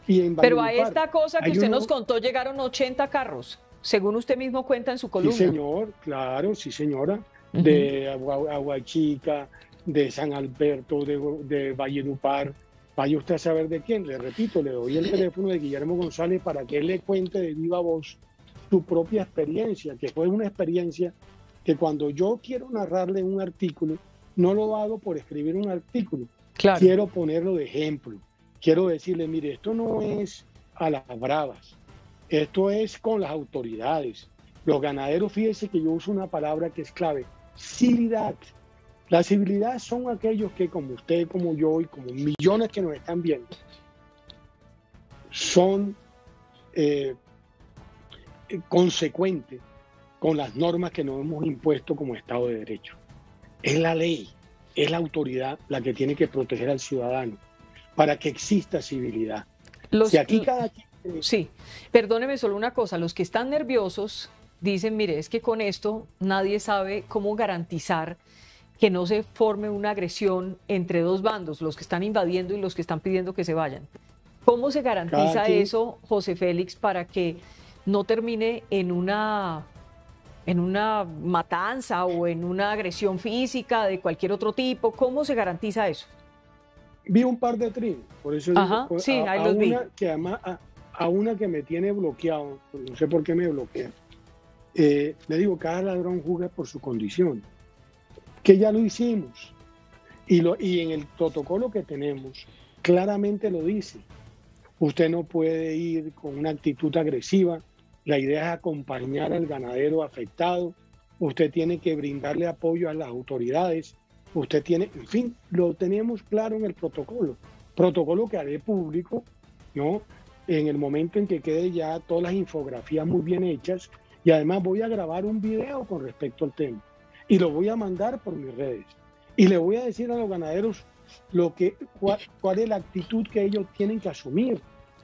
Y en Pero a Valledupar esta cosa que hay usted uno- nos contó llegaron ochenta carros, según usted mismo cuenta en su columna. Sí, señor, claro, sí, señora. Ujú. De Agua, Aguachica, de San Alberto, de, de Valledupar. Vaya usted a saber de quién. Le repito, le doy el teléfono de Guillermo González para que él le cuente de viva voz su propia experiencia, que fue una experiencia que cuando yo quiero narrarle un artículo, no lo hago por escribir un artículo. Claro. Quiero ponerlo de ejemplo. Quiero decirle, mire, esto no es a las bravas. Esto es con las autoridades. Los ganaderos, fíjense que yo uso una palabra que es clave, civilidad. La civilidad son aquellos que, como usted, como yo y como millones que nos están viendo, son eh, consecuentes con las normas que nos hemos impuesto como Estado de Derecho. Es la ley, es la autoridad la que tiene que proteger al ciudadano para que exista civilidad. Los, si aquí cada quien... Sí, perdóneme solo una cosa, los que están nerviosos dicen, mire, es que con esto nadie sabe cómo garantizar que no se forme una agresión entre dos bandos, los que están invadiendo y los que están pidiendo que se vayan. ¿Cómo se garantiza quien... eso, José Félix, para que no termine en una, en una matanza o en una agresión física de cualquier otro tipo? ¿Cómo se garantiza eso? Vi un par de trinos, por eso Ajá, digo, sí, a, ahí a los vi. una que además a, a una que me tiene bloqueado, no sé por qué me bloquea. Eh, le digo, cada ladrón juzga por su condición, que ya lo hicimos. Y, lo, y en el protocolo que tenemos, claramente lo dice. Usted no puede ir con una actitud agresiva. La idea es acompañar al ganadero afectado. Usted tiene que brindarle apoyo a las autoridades. Usted tiene, en fin, lo tenemos claro en el protocolo. Protocolo que haré público, ¿no? En el momento en que quede ya todas las infografías muy bien hechas. Y además voy a grabar un video con respecto al tema. Y lo voy a mandar por mis redes. Y le voy a decir a los ganaderos lo que, cuál, cuál es la actitud que ellos tienen que asumir.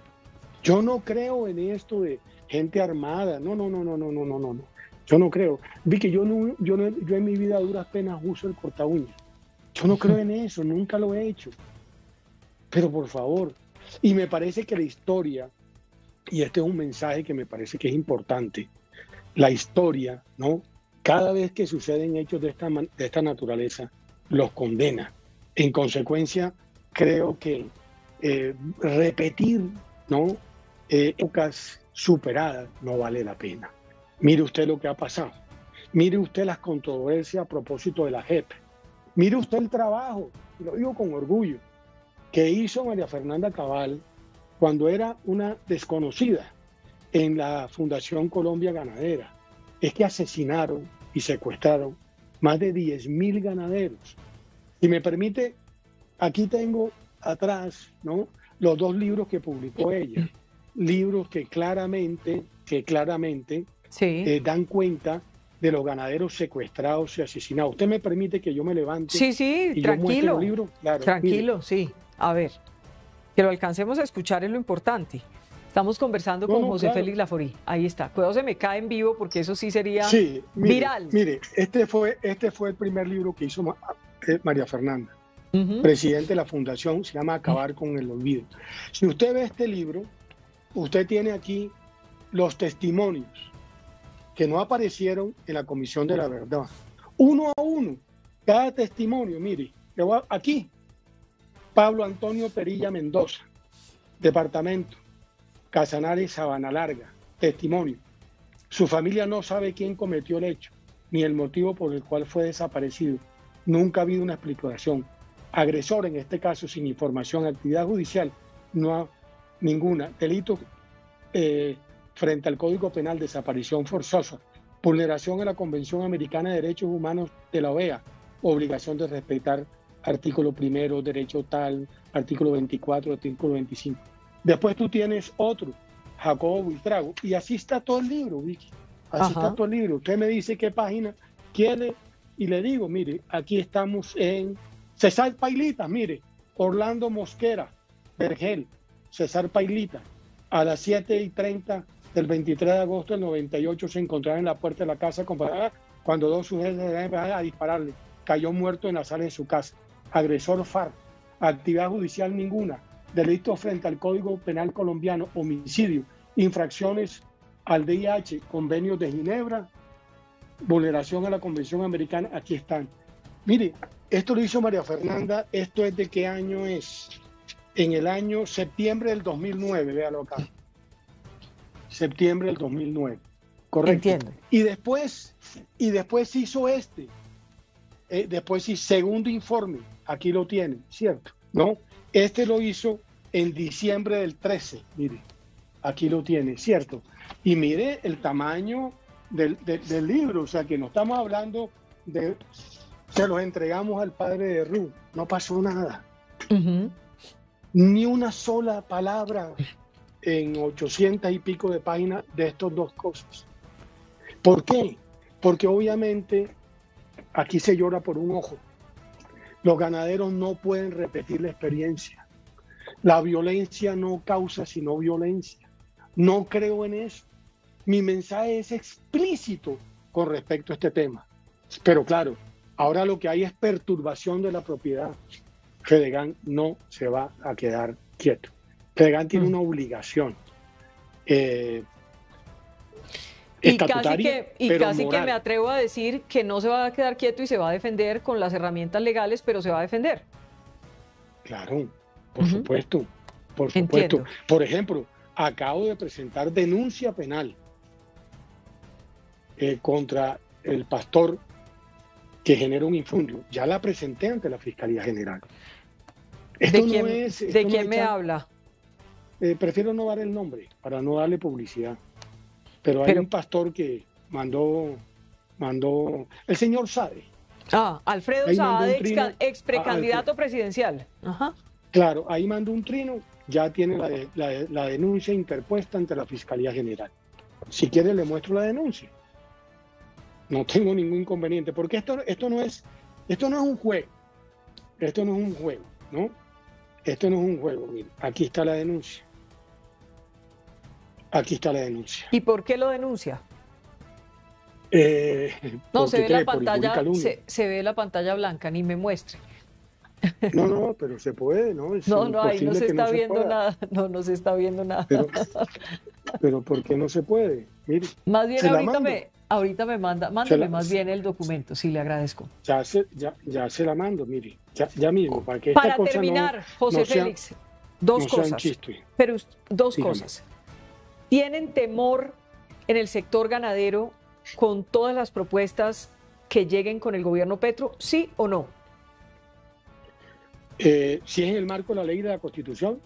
Yo no creo en esto de gente armada. No, no, no, no, no, no, no, no. Yo no creo. Vi que yo, no, yo, no, yo en mi vida a duras penas uso el corta uñas. Yo no creo en eso, nunca lo he hecho. Pero por favor. Y me parece que la historia, y este es un mensaje que me parece que es importante, la historia, ¿no? Cada vez que suceden hechos de esta, de esta naturaleza, los condena. En consecuencia, creo que eh, repetir, ¿no? Eh, épocas superadas no vale la pena. Mire usted lo que ha pasado. Mire usted las controversias a propósito de la J E P. Mire usted el trabajo, y lo digo con orgullo, que hizo María Fernanda Cabal cuando era una desconocida en la Fundación Colombia Ganadera. Es que asesinaron y secuestraron más de diez mil ganaderos. Si me permite, aquí tengo atrás, ¿no?, los dos libros que publicó ella. Libros que claramente, que claramente sí. eh, dan cuenta de los ganaderos secuestrados y asesinados. ¿Usted me permite que yo me levante? Sí, sí, y tranquilo. Yo el libro? Claro, tranquilo, mire. Sí. A ver, que lo alcancemos a escuchar es lo importante. Estamos conversando no, con no, José claro. Félix Laforí. Ahí está. Cuidado, se me cae en vivo porque eso sí sería sí, mire, viral. Mire, este fue, este fue el primer libro que hizo Ma María Fernanda, uh-huh. presidente de la fundación, se llama Acabar uh-huh. con el olvido. Si usted ve este libro, usted tiene aquí los testimonios que no aparecieron en la Comisión de la Verdad. Uno a uno, cada testimonio, mire, aquí, Pablo Antonio Perilla Mendoza, departamento, Casanares, Sabana Larga, testimonio. Su familia no sabe quién cometió el hecho, ni el motivo por el cual fue desaparecido. Nunca ha habido una explicación. Agresor, en este caso, sin información, actividad judicial, no ha ninguna. Delito eh, frente al Código Penal, desaparición forzosa, vulneración a la Convención Americana de Derechos Humanos de la O E A, obligación de respetar artículo primero, derecho tal, artículo veinticuatro, artículo veinticinco. Después tú tienes otro, Jacobo Buitrago, y así está todo el libro, Vicky. Así Ajá. está todo el libro. Usted me dice qué página quiere y le digo, mire, aquí estamos en César Pailita, mire, Orlando Mosquera, Vergel, César Pailita, a las siete y treinta del veintitrés de agosto del noventa y ocho se encontraron en la puerta de la casa cuando dos sujetos empezaron a dispararle. Cayó muerto en la sala de su casa. Agresor F A R C, actividad judicial ninguna. delitos frente al Código Penal colombiano, homicidio, infracciones al D I H, convenios de Ginebra, vulneración a la Convención Americana, aquí están. Mire, esto lo hizo María Fernanda, ¿esto es de qué año es? En el año septiembre del dos mil nueve, véalo acá. Septiembre del dos mil nueve, correcto. Entiendo. Y después, y después hizo este, eh, después hizo segundo informe, aquí lo tienen, ¿cierto? ¿No? Este lo hizo en diciembre del trece, mire, aquí lo tiene, ¿cierto? Y mire el tamaño del, del, del libro, o sea que no estamos hablando de, se los entregamos al padre de Ruth, no pasó nada. Uh-huh. Ni una sola palabra en ochocientas y pico de páginas de estas dos cosas. ¿Por qué? Porque obviamente aquí se llora por un ojo. Los ganaderos no pueden repetir la experiencia. La violencia no causa sino violencia. No creo en eso. Mi mensaje es explícito con respecto a este tema. Pero claro, ahora lo que hay es perturbación de la propiedad. Fedegan no se va a quedar quieto. Fedegan tiene mm. una obligación eh, y casi, que, y casi que me atrevo a decir que no se va a quedar quieto y se va a defender con las herramientas legales, pero se va a defender. Claro, por uh-huh. supuesto, por supuesto. Entiendo. Por ejemplo, acabo de presentar denuncia penal eh, contra el pastor que genera un infundio. Ya la presenté ante la Fiscalía General. Esto ¿De quién, no es, esto ¿de no quién me echar, habla? Eh, prefiero no dar el nombre para no darle publicidad. Pero hay Pero, un pastor que mandó, mandó, el señor Saade. Ah, Alfredo Saade, ex, ex precandidato a, presidencial. Ajá. Claro, ahí mandó un trino, ya tiene la, la, la denuncia interpuesta ante la Fiscalía General. Si quiere le muestro la denuncia. No tengo ningún inconveniente, porque esto, esto, no es, esto no es un juego. Esto no es un juego, ¿no? Esto no es un juego, mira, aquí está la denuncia. Aquí está la denuncia. ¿Y por qué lo denuncia? Eh, no, se ve, la pantalla, se, se ve la pantalla blanca, ni me muestre. No, no, pero se puede, ¿no? Es no, no, ahí no se está no viendo se nada. No, no se está viendo nada. Pero, pero ¿por qué no se puede? Mire, más bien ahorita me, ahorita me manda, mándame la, más bien el documento, sí, le agradezco. Ya se, ya, ya se la mando, mire, ya, ya mismo, para que Para esta cosa terminar, no, José no sea, Félix, dos no cosas. Pero dos Dígame. cosas. ¿Tienen temor en el sector ganadero con todas las propuestas que lleguen con el gobierno Petro, sí o no? Eh, si es en el marco de la ley de la Constitución,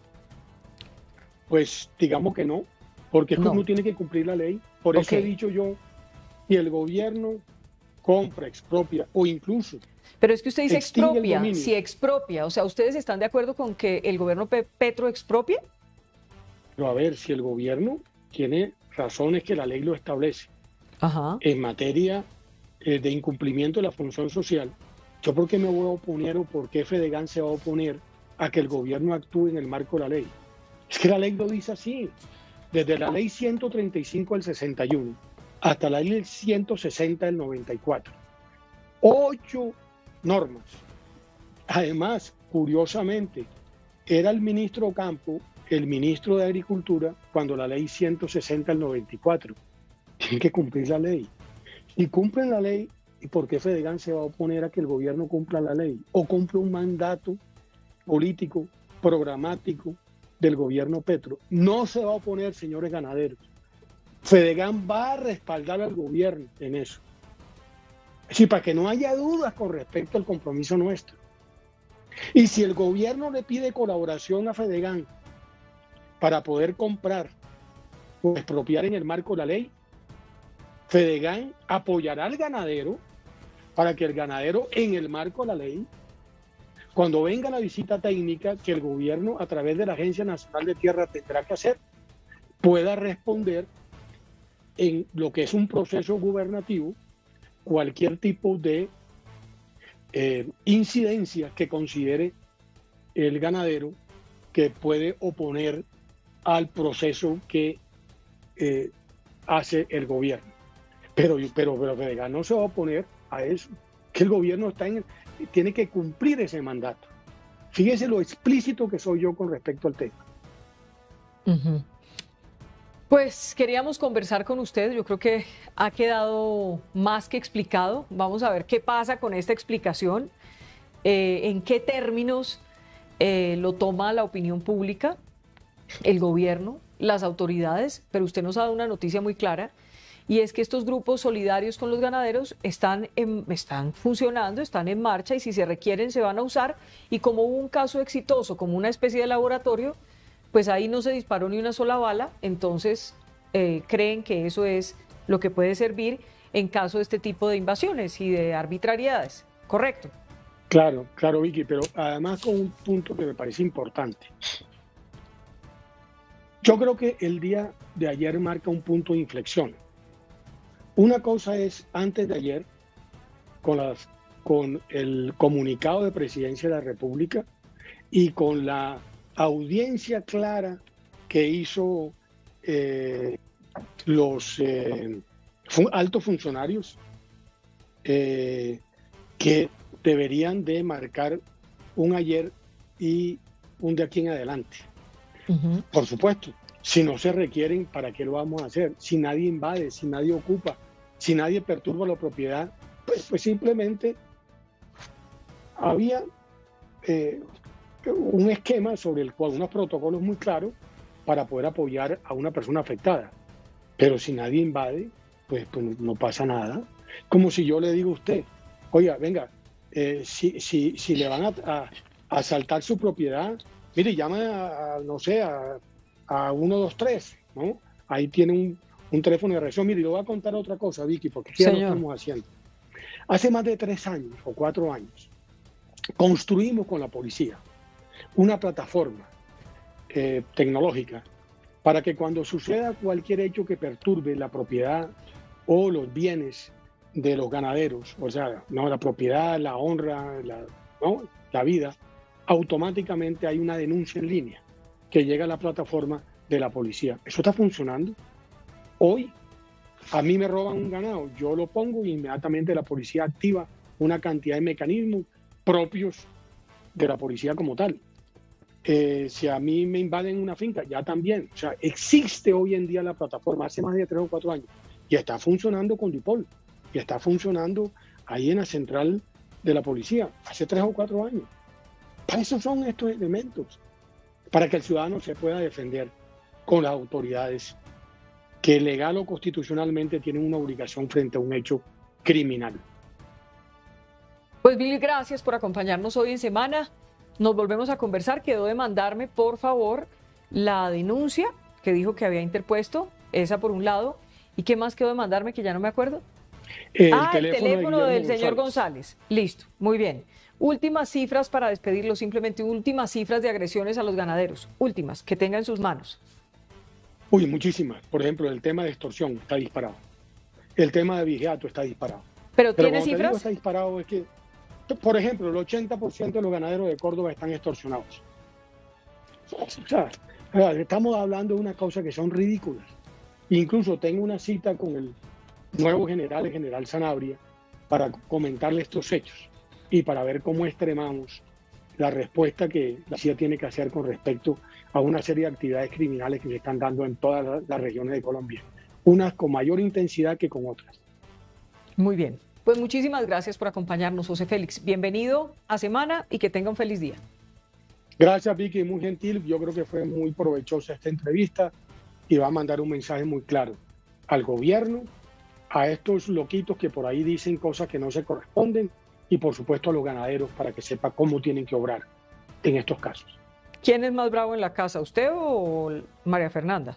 pues digamos que no, porque no. uno tiene que cumplir la ley. Por eso okay. he dicho yo, si el gobierno compra, expropia o incluso... Pero es que usted dice expropia, si expropia, o sea, ¿ustedes están de acuerdo con que el gobierno Pe Petro expropie? Pero a ver, si el gobierno tiene razones que la ley lo establece Ajá. en materia eh, de incumplimiento de la función social, ¿yo por qué me voy a oponer o por qué Fedegan se va a oponer a que el gobierno actúe en el marco de la ley? Es que la ley lo dice así, desde la ley ciento treinta y cinco del sesenta y uno hasta la ley ciento sesenta del noventa y cuatro. Ocho normas. Además, curiosamente, era el ministro Campo el ministro de Agricultura cuando la ley ciento sesenta del noventa y cuatro. Tienen que cumplir la ley. Y cumplen la ley, ¿y por qué Fedegan se va a oponer a que el gobierno cumpla la ley? O cumple un mandato político, programático del gobierno Petro. No se va a oponer, señores ganaderos. Fedegan va a respaldar al gobierno en eso. Es decir, para que no haya dudas con respecto al compromiso nuestro. Y si el gobierno le pide colaboración a Fedegan para poder comprar o expropiar en el marco de la ley, Fedegan apoyará al ganadero para que el ganadero, en el marco de la ley, cuando venga la visita técnica que el gobierno a través de la Agencia Nacional de Tierra tendrá que hacer, pueda responder en lo que es un proceso gubernativo cualquier tipo de eh, incidencia que considere el ganadero que puede oponer al proceso que eh, hace el gobierno. Pero, pero, pero Fedegan no se va a oponer a eso, que el gobierno está en, tiene que cumplir ese mandato. Fíjese lo explícito que soy yo con respecto al tema. Uh-huh. Pues queríamos conversar con usted, yo creo que ha quedado más que explicado. Vamos a ver qué pasa con esta explicación, eh, en qué términos eh, lo toma la opinión pública, el gobierno, las autoridades, pero usted nos ha dado una noticia muy clara, y es que estos grupos solidarios con los ganaderos están, en, están funcionando, están en marcha, y si se requieren se van a usar, y como hubo un caso exitoso, como una especie de laboratorio, pues ahí no se disparó ni una sola bala, entonces eh, creen que eso es lo que puede servir en caso de este tipo de invasiones y de arbitrariedades, ¿correcto? Claro, claro, Vicky, pero además con un punto que me parece importante. Yo creo que el día de ayer marca un punto de inflexión. Una cosa es antes de ayer, con, las, con el comunicado de Presidencia de la República y con la audiencia clara que hizo eh, los eh, fun altos funcionarios eh, que deberían de marcar un ayer y un de aquí en adelante. Uh-huh. Por supuesto, si no se requieren, ¿para qué lo vamos a hacer? Si nadie invade, si nadie ocupa, si nadie perturba la propiedad, pues, pues simplemente había eh, un esquema sobre el cual, unos protocolos muy claros para poder apoyar a una persona afectada. Pero si nadie invade, pues, pues no pasa nada. Como si yo le digo a usted, oiga, venga, eh, si, si, si le van a, a, a asaltar su propiedad, mire, llame a, a no sé, a, a uno dos tres, ¿no? Ahí tiene un, un teléfono de reacción. Mire, le voy a contar otra cosa, Vicky, porque ya lo estamos haciendo. Hace más de tres años o cuatro años, construimos con la policía una plataforma eh, tecnológica para que cuando suceda cualquier hecho que perturbe la propiedad o los bienes de los ganaderos, o sea, no la propiedad, la honra, la, ¿no? la vida, automáticamente hay una denuncia en línea que llega a la plataforma de la policía. Eso está funcionando. Hoy a mí me roban un ganado, yo lo pongo y inmediatamente la policía activa una cantidad de mecanismos propios de la policía como tal. Eh, si a mí me invaden una finca, ya también. O sea, existe hoy en día la plataforma, hace más de tres o cuatro años, y está funcionando con Dipol, y está funcionando ahí en la central de la policía, hace tres o cuatro años. Para eso son estos elementos, para que el ciudadano se pueda defender con las autoridades que legal o constitucionalmente tienen una obligación frente a un hecho criminal. Pues Billy, gracias por acompañarnos hoy en Semana. Nos volvemos a conversar. Quedó de mandarme, por favor, la denuncia que dijo que había interpuesto, esa por un lado. ¿Y qué más quedó de mandarme que ya no me acuerdo? El ah, teléfono el teléfono de del señor González. González. Listo, muy bien. Últimas cifras para despedirlo, simplemente últimas cifras de agresiones a los ganaderos. Últimas, que tenga en sus manos. Uy, muchísimas. Por ejemplo, el tema de extorsión está disparado. El tema de vigiato está disparado. ¿Pero, Pero tiene cifras? Digo, está disparado es que, por ejemplo, el ochenta por ciento de los ganaderos de Córdoba están extorsionados. O sea, estamos hablando de una causa que son ridículas. Incluso tengo una cita con el nuevo general, el general Sanabria, para comentarle estos hechos y para ver cómo extremamos la respuesta que la C I A tiene que hacer con respecto a una serie de actividades criminales que se están dando en todas las regiones de Colombia, unas con mayor intensidad que con otras. Muy bien, pues muchísimas gracias por acompañarnos, José Félix. Bienvenido a Semana y que tenga un feliz día. Gracias, Vicky, muy gentil. Yo creo que fue muy provechosa esta entrevista y va a mandar un mensaje muy claro al gobierno, a estos loquitos que por ahí dicen cosas que no se corresponden y por supuesto a los ganaderos para que sepa cómo tienen que obrar en estos casos. ¿Quién es más bravo en la casa, usted o María Fernanda?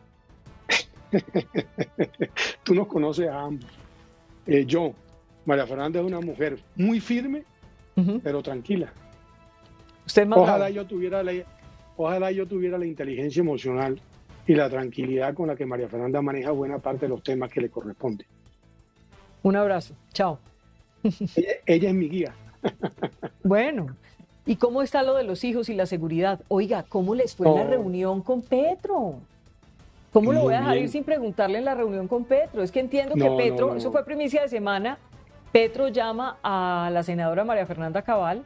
Tú nos conoces a ambos. Eh, yo, María Fernanda es una mujer muy firme, uh-huh. pero tranquila. ¿Usted es más ojalá bravo? yo tuviera la, ojalá yo tuviera la inteligencia emocional y la tranquilidad con la que María Fernanda maneja buena parte de los temas que le corresponden. Un abrazo. Chao. Ella, ella es mi guía. Bueno. ¿Y cómo está lo de los hijos y la seguridad? Oiga, ¿cómo les fue oh. la reunión con Petro? ¿Cómo Muy lo voy a dejar bien. ir sin preguntarle en la reunión con Petro? Es que entiendo no, que Petro, no, no, eso fue primicia de semana, Petro llama a la senadora María Fernanda Cabal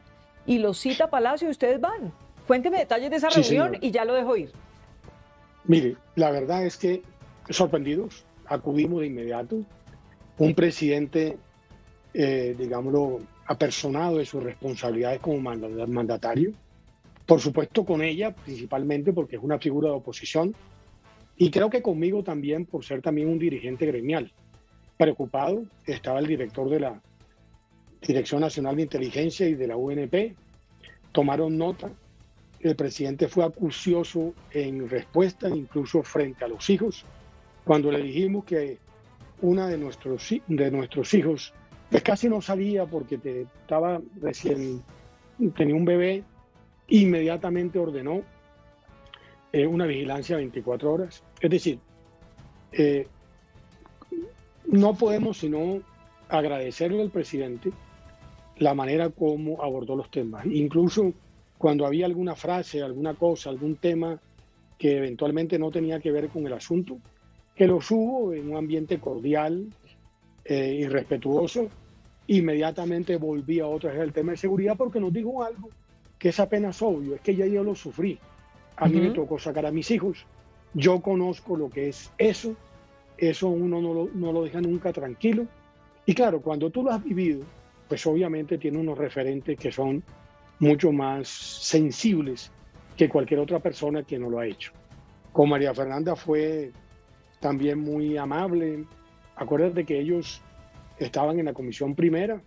y los cita a Palacio y ustedes van. Cuénteme detalles de esa Sí, reunión señora. y ya lo dejo ir. Mire, la verdad es que sorprendidos, acudimos de inmediato. Un presidente, eh, digámoslo, apersonado de sus responsabilidades como manda- mandatario. Por supuesto con ella, principalmente porque es una figura de oposición. Y creo que conmigo también, por ser también un dirigente gremial. Preocupado, estaba el director de la Dirección Nacional de Inteligencia y de la U N P. Tomaron nota. El presidente fue acucioso en respuesta, incluso frente a los hijos, cuando le dijimos que una de nuestros, de nuestros hijos pues casi no salía porque te, estaba recién, tenía un bebé, inmediatamente ordenó eh, una vigilancia veinticuatro horas. Es decir, eh, no podemos sino agradecerle al presidente la manera como abordó los temas. Incluso cuando había alguna frase, alguna cosa, algún tema que eventualmente no tenía que ver con el asunto, que los hubo en un ambiente cordial eh, y respetuoso, inmediatamente volvía otra vez al tema de seguridad porque nos dijo algo que es apenas obvio, es que ya yo lo sufrí. A mí me Ujú. tocó sacar a mis hijos, yo conozco lo que es eso, eso uno no lo, no lo deja nunca tranquilo. Y claro, cuando tú lo has vivido, pues obviamente tiene unos referentes que son mucho más sensibles que cualquier otra persona que no lo ha hecho. Con María Fernanda fue también muy amable. Acuérdate que ellos estaban en la comisión primera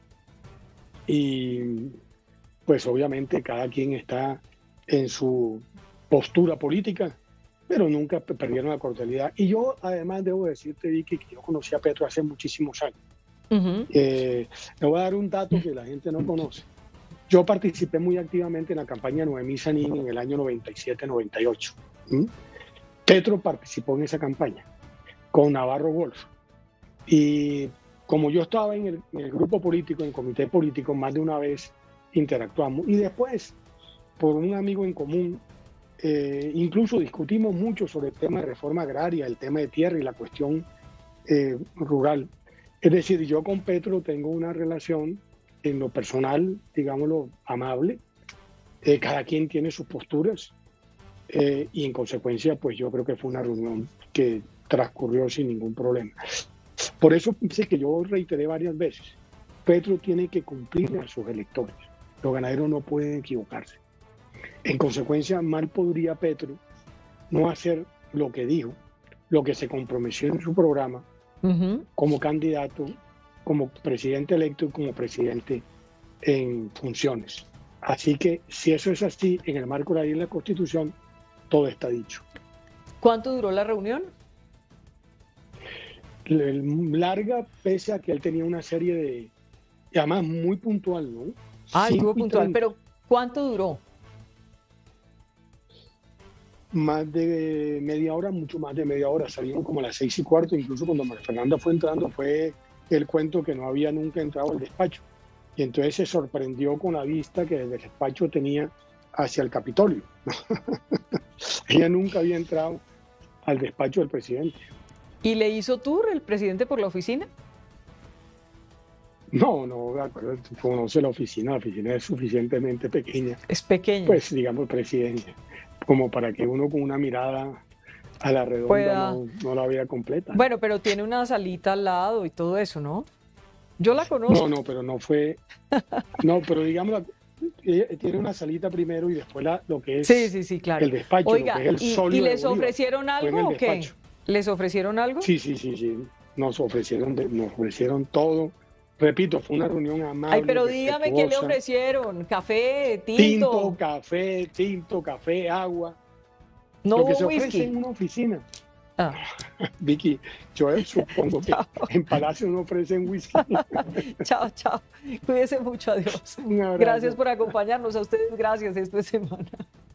y pues obviamente cada quien está en su postura política, pero nunca perdieron la cordialidad. Y yo además debo decirte, Vicky, que yo conocí a Petro hace muchísimos años. Ujú. Eh, le voy a dar un dato que la gente no conoce. Yo participé muy activamente en la campaña Noemí Sanín en el año noventa y siete noventa y ocho. ¿Mm? Petro participó en esa campaña con Navarro Wolf. Y como yo estaba en el, en el grupo político, en el comité político, más de una vez interactuamos. Y después, por un amigo en común, eh, incluso discutimos mucho sobre el tema de reforma agraria, el tema de tierra y la cuestión eh, rural. Es decir, yo con Petro tengo una relación en lo personal, digámoslo, amable. Eh, cada quien tiene sus posturas eh, y en consecuencia, pues yo creo que fue una reunión que transcurrió sin ningún problema. Por eso pensé que yo reiteré varias veces, Petro tiene que cumplir a sus electores. Los ganaderos no pueden equivocarse. En consecuencia, mal podría Petro no hacer lo que dijo, lo que se comprometió en su programa, Ujú. como candidato, como presidente electo y como presidente en funciones. Así que si eso es así, en el marco de la ley y la Constitución, todo está dicho. ¿Cuánto duró la reunión? El- Larga, pese a que él tenía una serie de, y además muy puntual, ¿no? Ah, estuvo cinco y puntual, treinta, pero ¿cuánto duró? más de media hora, mucho más de media hora. Salimos como a las seis y cuarto, incluso cuando María Fernanda fue entrando, fue el cuento que no había nunca entrado al despacho. Y entonces se sorprendió con la vista que desde el despacho tenía hacia el Capitolio. Ella nunca había entrado al despacho del presidente. ¿Y le hizo tour el presidente por la oficina? No, no, acuérdate, conoce la oficina, la oficina es suficientemente pequeña, Es pequeño. pues digamos presidente, como para que uno con una mirada a la redonda Pueda- no, no la vea completa. Bueno, pero tiene una salita al lado y todo eso, ¿no? Yo la conozco. No, no, pero no fue, no, pero digamos, la- eh, tiene una salita primero y después la, lo que es Sí, sí, sí, claro. el despacho, Oiga, lo que es el ¿y, solio y de les Bolívar, ofrecieron fue en algo el o qué? despacho. ¿Les ofrecieron algo? Sí, sí, sí, sí, nos ofrecieron, de- nos ofrecieron todo. Repito, fue una reunión amable. Ay, pero dígame qué le respetuosa. ofrecieron. ¿Café, tinto? Tinto, café, tinto, café, agua. No lo que hubo se ofrece whisky. en una oficina. Ah, Vicky, yo supongo que en Palacio no ofrecen whisky. chao, chao. Cuídese mucho, adiós. Un abrazo. Gracias por acompañarnos. A ustedes, gracias. Esto es Semana.